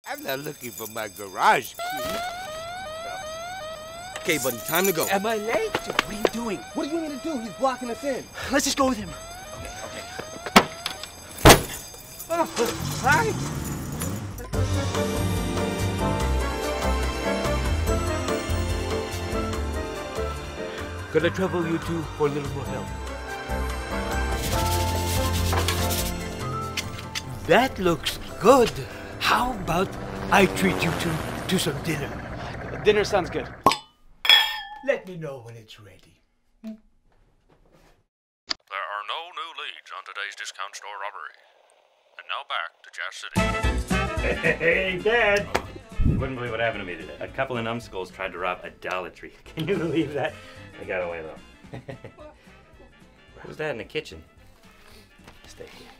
I'm not looking for my garage key. Okay, buddy, time to go. Am I late? What are you doing? What do you want me to do? He's blocking us in. Let's just go with him. Okay. Oh, hi. Could I trouble you two for a little more help? That looks good. How about I treat you to some dinner? Dinner sounds good. Let me know when it's ready. There are no new leads on today's discount store robbery. And now back to Jazz City. Hey, Dad! You wouldn't believe what happened to me today. A couple of numbskulls tried to rob a Dollar Tree. Can you believe that? They got away, though. Who's that in the kitchen? Stay here.